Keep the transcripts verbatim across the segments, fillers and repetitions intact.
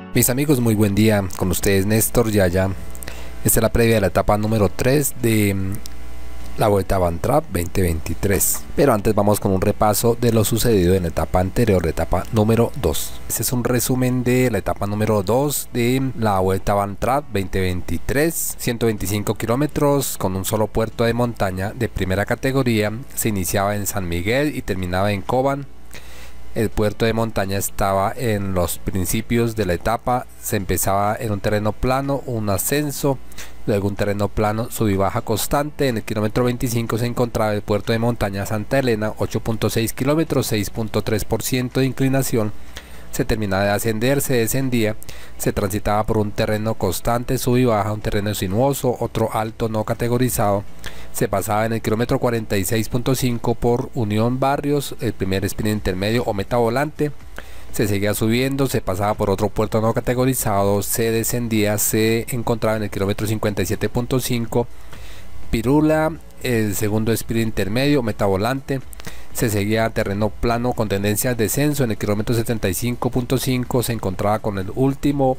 Mis amigos, muy buen día, con ustedes Néstor Yaya. Esta es la previa de la etapa número tres de la Vuelta a Van Trapp veinte veintitrés. Pero antes vamos con un repaso de lo sucedido en la etapa anterior, la etapa número dos. Este es un resumen de la etapa número dos de la Vuelta a Van Trapp veinte veintitrés. ciento veinticinco kilómetros con un solo puerto de montaña de primera categoría. Se iniciaba en San Miguel y terminaba en Cobán. El puerto de montaña estaba en los principios de la etapa. Se empezaba en un terreno plano, un ascenso, luego un terreno plano, sub y baja constante. En el kilómetro veinticinco se encontraba el puerto de montaña Santa Elena, ocho punto seis kilómetros, seis punto tres por ciento de inclinación. Se terminaba de ascender, se descendía, se transitaba por un terreno constante, sub y baja, un terreno sinuoso, otro alto no categorizado. Se pasaba en el kilómetro cuarenta y seis punto cinco por Unión Barrios, el primer sprint intermedio o meta volante. Se seguía subiendo, se pasaba por otro puerto no categorizado, se descendía, se encontraba en el kilómetro cincuenta y siete punto cinco Pirula, el segundo sprint intermedio, meta volante. Se seguía terreno plano con tendencia al descenso. En el kilómetro setenta y cinco punto cinco se encontraba con el último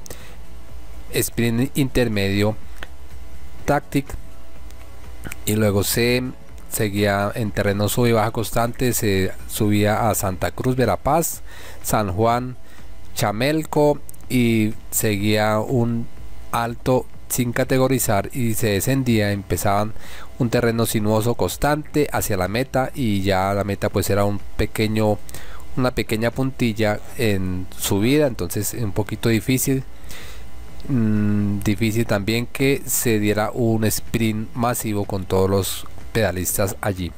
sprint intermedio, Tactic, y luego se seguía en terreno sub y baja constante. Se subía a Santa Cruz, Verapaz, San Juan, Chamelco, y seguía un alto sin categorizar y se descendía. Empezaban un terreno sinuoso constante hacia la meta, y ya la meta pues era un pequeño una pequeña puntilla en subida, entonces un poquito difícil. Mm, difícil también que se diera un sprint masivo con todos los pedalistas allí.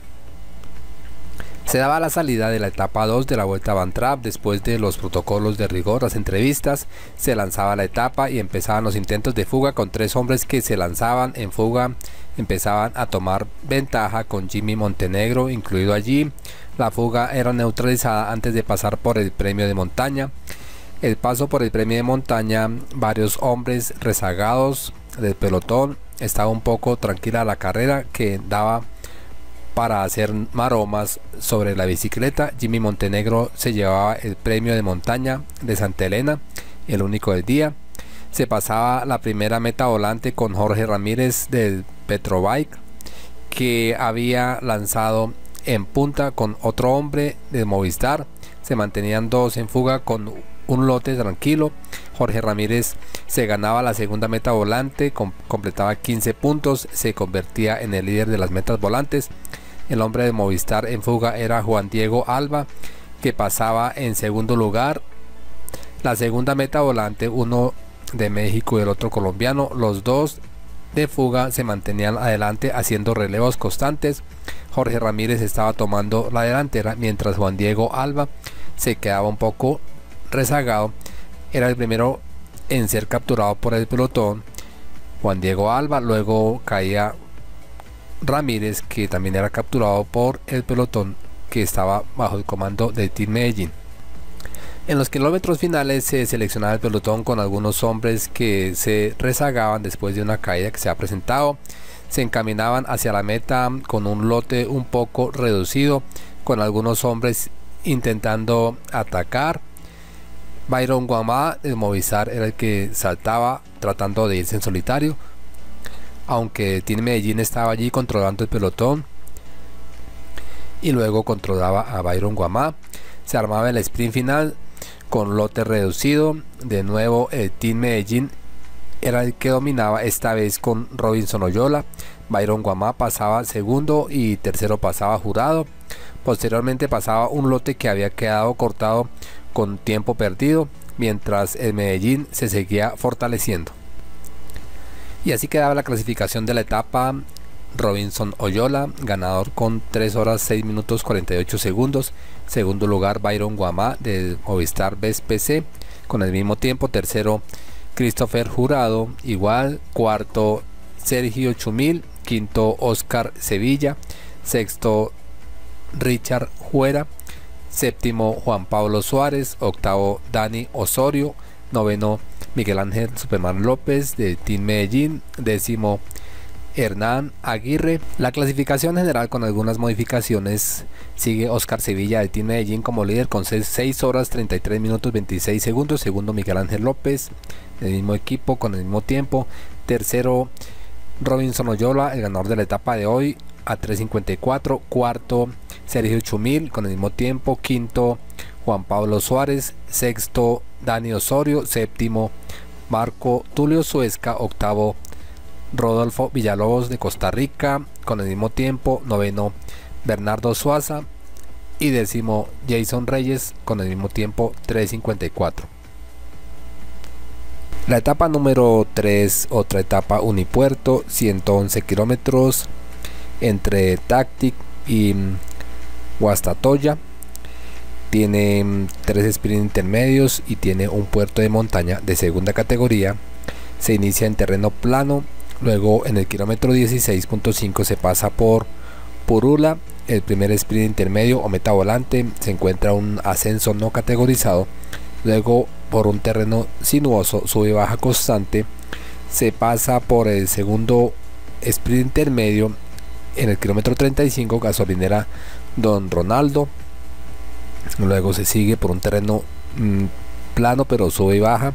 Se daba la salida de la etapa dos de la Vuelta a Van Trapp. Después de los protocolos de rigor, las entrevistas, se lanzaba la etapa y empezaban los intentos de fuga con tres hombres que se lanzaban en fuga. Empezaban a tomar ventaja con Jimmy Montenegro incluido allí. La fuga era neutralizada antes de pasar por el premio de montaña. El paso por el premio de montaña, varios hombres rezagados del pelotón. Estaba un poco tranquila la carrera, que daba para hacer maromas sobre la bicicleta. Jimmy Montenegro se llevaba el premio de montaña de Santa Elena, el único del día. Se pasaba la primera meta volante con Jorge Ramírez del Petrobike, que había lanzado en punta con otro hombre de Movistar. Se mantenían dos en fuga con un lote tranquilo. Jorge Ramírez se ganaba la segunda meta volante, com completaba quince puntos, se convertía en el líder de las metas volantes. El hombre de Movistar en fuga era Juan Diego Alba, que pasaba en segundo lugar. La segunda meta volante, uno de México y el otro colombiano, los dos de fuga se mantenían adelante haciendo relevos constantes. Jorge Ramírez estaba tomando la delantera, mientras Juan Diego Alba se quedaba un poco rezagado. Era el primero en ser capturado por el pelotón, Juan Diego Alba. Luego caía Ramírez, que también era capturado por el pelotón que estaba bajo el comando del Team Medellín. En los kilómetros finales se seleccionaba el pelotón con algunos hombres que se rezagaban después de una caída que se ha presentado. Se encaminaban hacia la meta con un lote un poco reducido, con algunos hombres intentando atacar. Byron Guamá del Movistar era el que saltaba tratando de irse en solitario, aunque el Team Medellín estaba allí controlando el pelotón, y luego controlaba a Byron Guamá. Se armaba el sprint final con lote reducido. De nuevo el Team Medellín era el que dominaba, esta vez con Robinson Oyola. Byron Guamá pasaba segundo y tercero pasaba Jurado. Posteriormente pasaba un lote que había quedado cortado con tiempo perdido, mientras el Medellín se seguía fortaleciendo. Y así quedaba la clasificación de la etapa. Robinson Oyola, ganador con tres horas seis minutos cuarenta y ocho segundos. Segundo lugar Byron Guamá del Movistar B E S P C con el mismo tiempo. Tercero Christopher Jurado igual. Cuarto Sergio Chumil. Quinto Oscar Sevilla. Sexto Richard Juera. Séptimo Juan Pablo Suárez. Octavo Dani Osorio. Noveno Miguel Ángel Superman López de Team Medellín. Décimo Hernán Aguirre. La clasificación general con algunas modificaciones sigue Oscar Sevilla de Team Medellín como líder con seis horas treinta y tres minutos veintiséis segundos, segundo Miguel Ángel López del mismo equipo con el mismo tiempo, tercero Robinson Oyola, el ganador de la etapa de hoy, a tres cincuenta y cuatro, cuarto Sergio Chumil con el mismo tiempo, quinto Juan Pablo Suárez, sexto Dani Osorio, séptimo Marco Tulio Suezca, octavo Rodolfo Villalobos de Costa Rica con el mismo tiempo, noveno Bernardo Suaza y décimo Jason Reyes con el mismo tiempo, tres cincuenta y cuatro. La etapa número tres, otra etapa unipuerto, ciento once kilómetros entre Tactic y Guastatoya. Tiene tres sprints intermedios y tiene un puerto de montaña de segunda categoría. Se inicia en terreno plano, luego en el kilómetro dieciséis punto cinco se pasa por Purula, el primer sprint intermedio o meta volante, se encuentra un ascenso no categorizado, luego por un terreno sinuoso, sube y baja constante, se pasa por el segundo sprint intermedio en el kilómetro treinta y cinco, gasolinera Don Ronaldo, luego se sigue por un terreno mmm, plano pero sube y baja,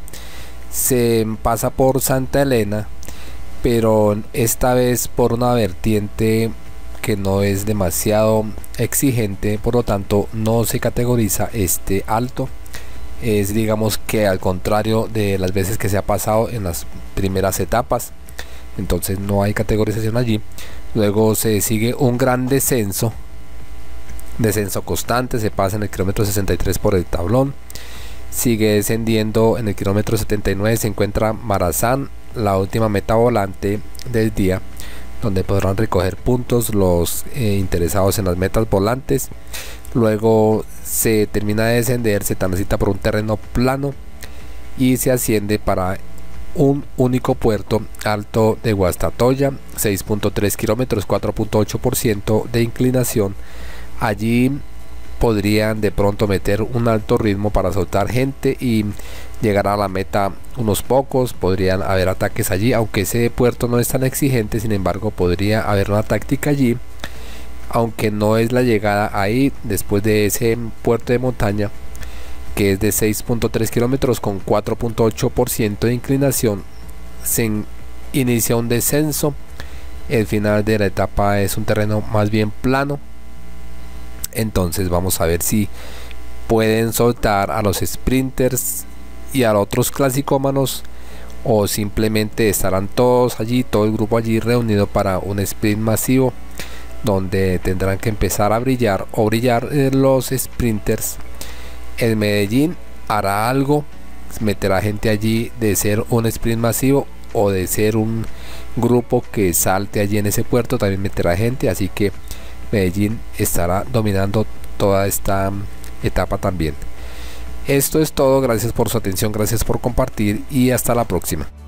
se pasa por Santa Elena, pero esta vez por una vertiente que no es demasiado exigente, por lo tanto no se categoriza este alto. Es, digamos que al contrario de las veces que se ha pasado en las primeras etapas, entonces no hay categorización allí. Luego se sigue un gran descenso, descenso constante, se pasa en el kilómetro sesenta y tres por el tablón, sigue descendiendo en el kilómetro setenta y nueve, se encuentra Marazán, la última meta volante del día, donde podrán recoger puntos los eh, interesados en las metas volantes. Luego se termina de descender, se transita por un terreno plano y se asciende para un único puerto, Alto de Guastatoya, seis punto tres kilómetros, cuatro punto ocho por ciento de inclinación. Allí podrían de pronto meter un alto ritmo para soltar gente y llegar a la meta unos pocos. Podrían haber ataques allí, aunque ese puerto no es tan exigente, sin embargo podría haber una táctica allí, aunque no es la llegada ahí. Después de ese puerto de montaña, que es de seis punto tres kilómetros con cuatro punto ocho por ciento de inclinación, se inicia un descenso. El final de la etapa es un terreno más bien plano, entonces vamos a ver si pueden soltar a los sprinters y a los otros clasicómanos, o simplemente estarán todos allí, todo el grupo allí reunido para un sprint masivo, donde tendrán que empezar a brillar o brillar eh, los sprinters. El Medellín hará algo, meterá gente allí de ser un sprint masivo o de ser un grupo que salte allí en ese puerto, también meterá gente, así que Medellín estará dominando toda esta etapa también. Esto es todo, gracias por su atención, gracias por compartir y hasta la próxima.